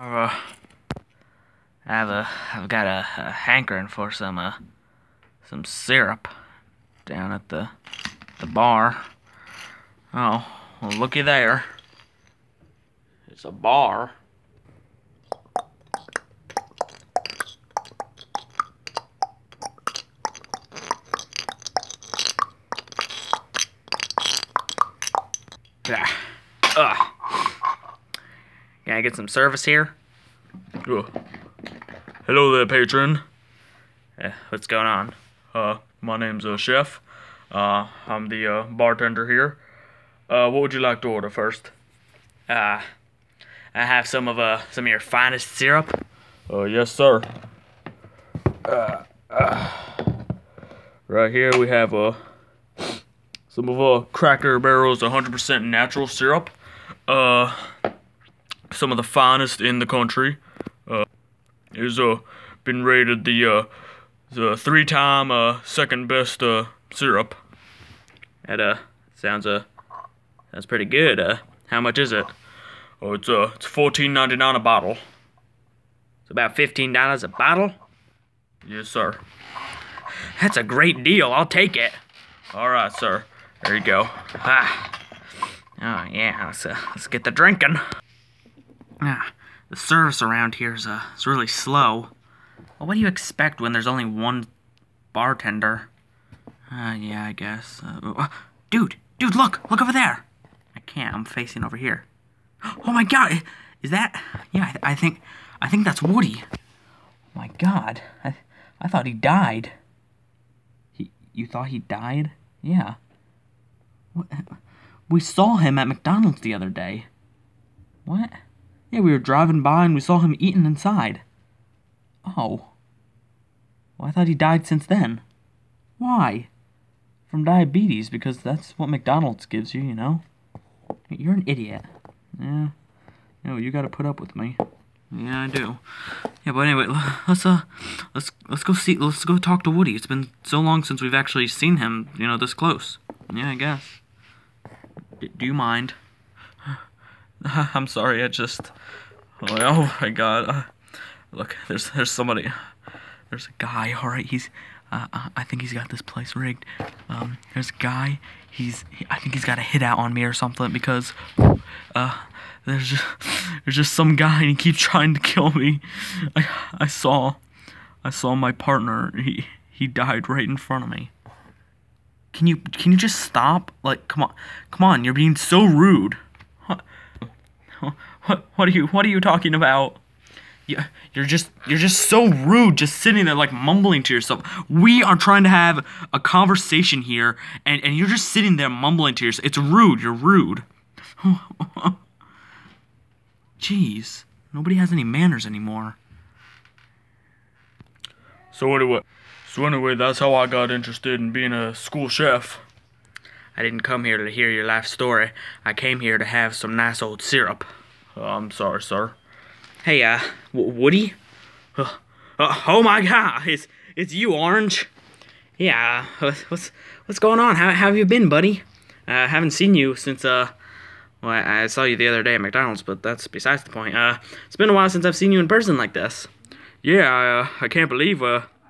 Uh, I've got a hankering for some syrup down at the bar. Oh, well, looky there. It's a bar. Yeah. Can I get some service here? Hello there, patron. What's going on? My name's Chef. I'm the bartender here. What would you like to order first? I have some of your finest syrup. Yes, sir. Right here we have some of Cracker Barrel's 100% natural syrup. Some of the finest in the country. It's been rated the 3-time second best syrup. That sounds pretty good. How much is it? Oh, it's $14.99 a bottle. It's about $15 a bottle. Yes, sir. That's a great deal. I'll take it. All right, sir. There you go. Oh yeah. Let's get the drinking. The service around here is really slow. Well, what do you expect when there's only one bartender? Yeah, I guess. Dude, look over there. I can't. I'm facing over here. Oh my God, is that? Yeah, I think that's Woody. Oh my God, I thought he died. You thought he died? Yeah. What? We saw him at McDonald's the other day. What? Yeah, we were driving by and we saw him eating inside. Oh. Well, I thought he died since then. Why? From diabetes, because that's what McDonald's gives you, you know? You're an idiot. Yeah. No, you gotta put up with me. Yeah, I do. Yeah, but anyway, let's go talk to Woody. It's been so long since we've actually seen him, you know, this close. Yeah, I guess. Do you mind? I'm sorry, oh my God. Look, there's somebody. There's a guy, alright, I think he's got this place rigged. There's a guy, I think he's got a hit out on me or something because, there's just some guy and he keeps trying to kill me. I saw my partner, he died right in front of me. Can you just stop? Like, come on, you're being so rude. What are you talking about? You're just so rude, just sitting there like mumbling to yourself. We are trying to have a conversation here, and you're just sitting there mumbling to yourself. It's rude. You're rude. Jeez, nobody has any manners anymore. So anyway, that's how I got interested in being a school chef. I didn't come here to hear your life story. I came here to have some nice old syrup. I'm sorry, sir. Hey, Woody? Oh my God, it's you, Orange. Yeah, what's going on? How have you been, buddy? I haven't seen you since, well, I saw you the other day at McDonald's, but that's besides the point. It's been a while since I've seen you in person like this. Yeah, I can't believe,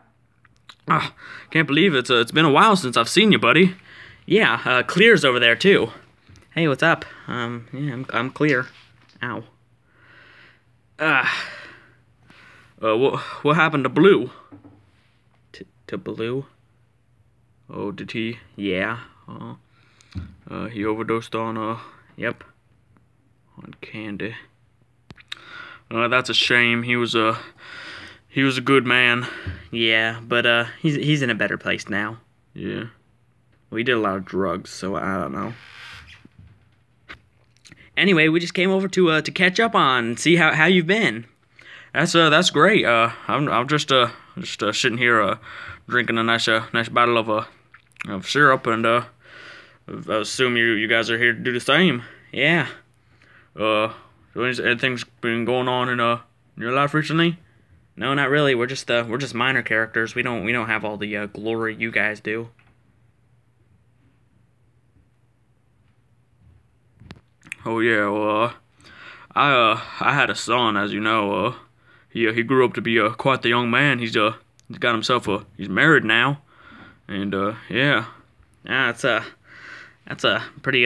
it's been a while since I've seen you, buddy. Yeah, Clear's over there, too. Hey, what's up? Yeah, I'm Clear. Ow. What happened to Blue? To Blue? Oh, did he? Yeah. He overdosed on, Yep. on candy. That's a shame. He was a good man. Yeah, but, he's in a better place now. Yeah. Well, he did a lot of drugs, so I don't know. Anyway, we just came over to catch up on, see how you've been. That's great. I'm just sitting here, drinking a nice bottle of syrup, and I assume you guys are here to do the same. Yeah. So anything's been going on in your life recently? No, not really. We're just minor characters. We don't have all the glory you guys do. Oh yeah, well, I had a son, as you know. He grew up to be quite the young man. He's got himself he's married now, and yeah, that's a pretty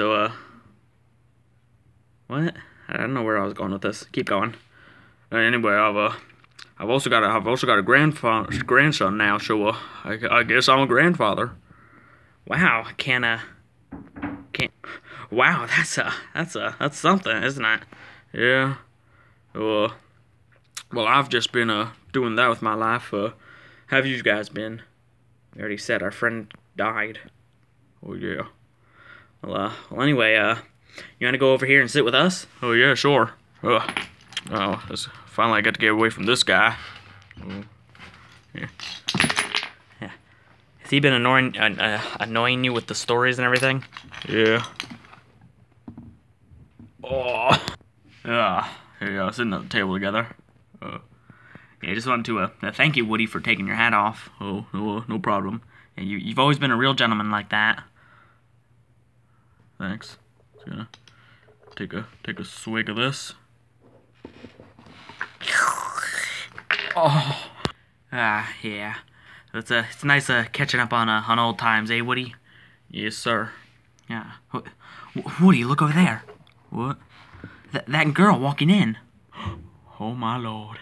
what? I don't know where I was going with this. Keep going. Anyway, I've also got a grandson now, so I guess I'm a grandfather. Wow, wow, that's something, isn't it? Yeah. Well, I've just been doing that with my life. Have you guys been? We already said our friend died. Oh yeah. Well, anyway, you wanna go over here and sit with us? Oh yeah, sure. Oh, finally I get to get away from this guy. Oh, yeah. Has he been annoying you with the stories and everything? Yeah. Oh. Yeah. Hey, sitting at the table together. Yeah, I just wanted to thank you, Woody, for taking your hat off. Oh, no problem. Yeah, you've always been a real gentleman like that. Thanks. Just gonna take a swig of this. Oh. Yeah. It's nice catching up on old times, eh, Woody? Yes, sir. Yeah. Woody, look over there. What? That girl walking in. Oh my lord.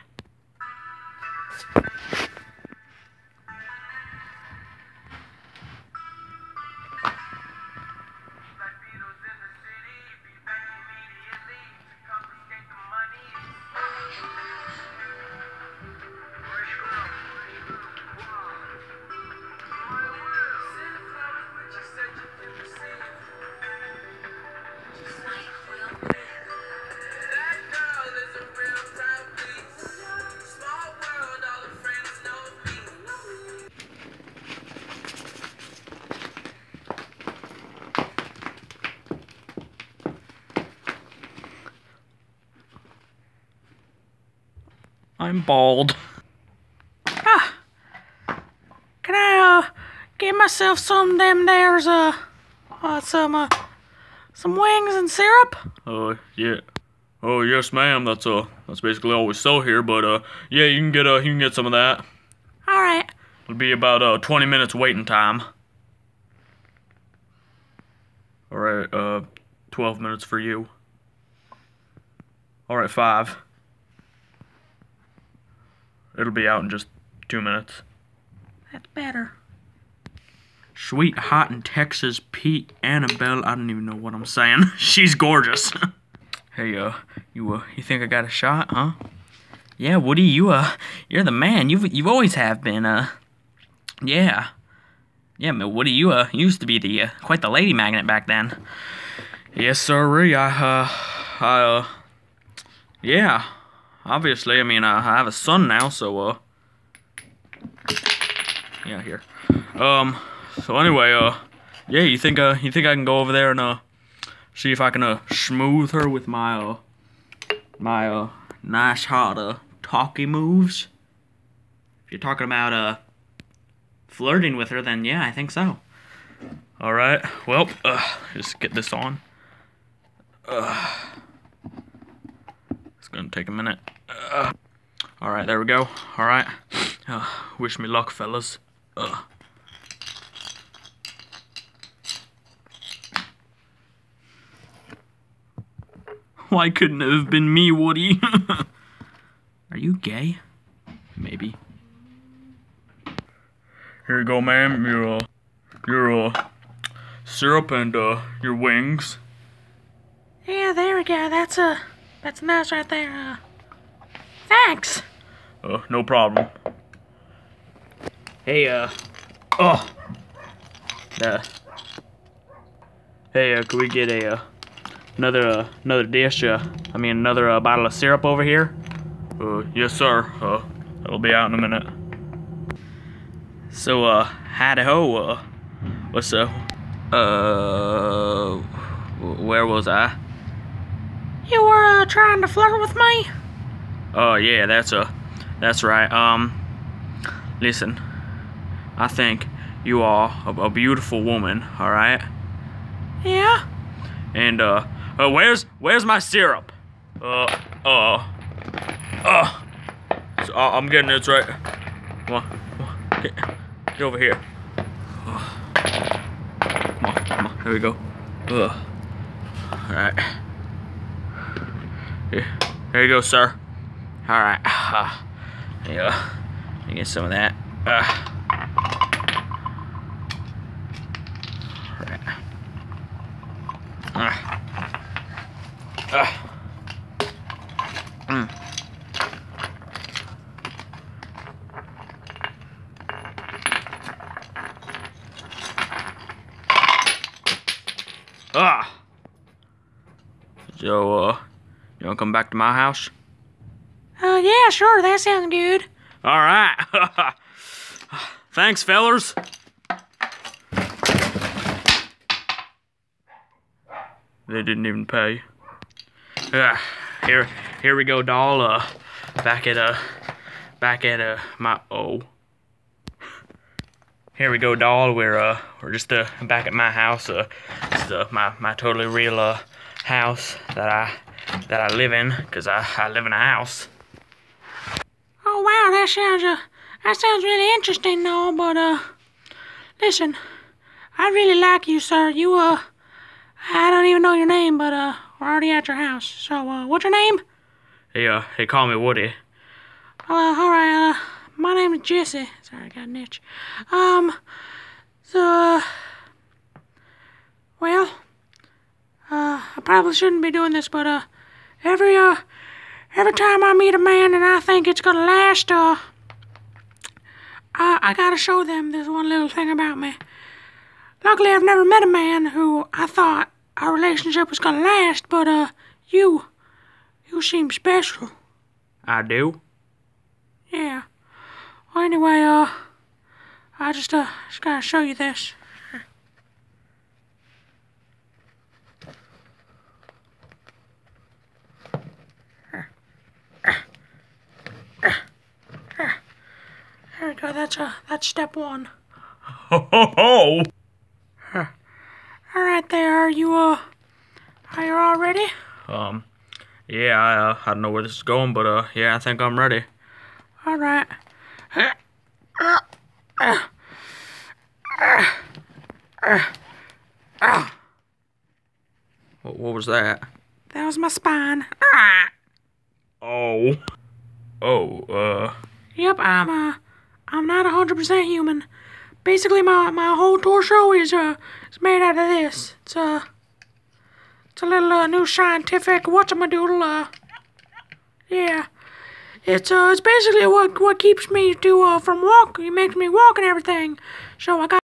I'm bald. Can I get myself some them there's some wings and syrup? Yeah. Oh yes, ma'am. That's basically all we sell here. But yeah, you can get some of that. All right. It'll be about 20 minutes waiting time. All right. 12 minutes for you. All right, 5. It'll be out in just 2 minutes. That's better. Sweet Hot in Texas, Pete Annabelle. I don't even know what I'm saying. She's gorgeous. Hey, you think I got a shot, huh? Yeah, Woody, you're the man. You've always have been. Yeah. Yeah, but Woody, you used to be quite the lady magnet back then. Yes, sirree. Yeah. Obviously, I mean, I have a son now, so, yeah, here. So anyway, yeah, you think I can go over there and, see if I can, schmooze her with my nice, hot, talky moves? If you're talking about, flirting with her, then yeah, I think so. Alright, well, just get this on. It's gonna take a minute. Alright, there we go. Alright. Wish me luck, fellas. Why couldn't it have been me, Woody? Are you gay? Maybe. Here you go, ma'am. Your syrup and your wings. Yeah, there we go. That's nice right there. Thanks. No problem. Hey, Hey, could we get another dish? I mean, another bottle of syrup over here? Yes, sir. It'll be out in a minute. So, howdy ho, what's where was I? You were, trying to flirt with me? Oh, yeah, that's right. Listen, I think you are a beautiful woman, alright? Yeah? And, where's my syrup? So, I'm getting this right. Come on. Get over here. Come on. Here we go. Alright. Here you go, sir. Alright. Yeah. Let me get some of that. So, you wanna come back to my house? Yeah, sure, that sounds good. Alright. Thanks, fellers. They didn't even pay. Here we go, doll. Back at my Here we go, doll. We're just back at my house. This is my totally real house that I live in, 'cause I live in a house. Oh wow, that sounds really interesting, though. But listen, I really like you, sir. You I don't even know your name, but we're already at your house. So what's your name? Hey, call me Woody. All right. My name is Jesse. Sorry, I got an itch. Well, I probably shouldn't be doing this, but every time I meet a man and I think it's gonna last, I gotta show them this one little thing about me. Luckily, I've never met a man who I thought our relationship was gonna last, but you seem special. I do? Yeah. Well, anyway, I just gotta show you this. There we go. That's step one. Ho ho ho! All right, there. Are you all ready? Yeah. I don't know where this is going, but yeah, I think I'm ready. All right. What was that? That was my spine. Oh. Yep, I'm not 100% human. Basically, my whole torso is made out of this. It's a little new scientific whatchamadoodle. Yeah, it's basically what keeps me from walking. It makes me walk and everything. So I got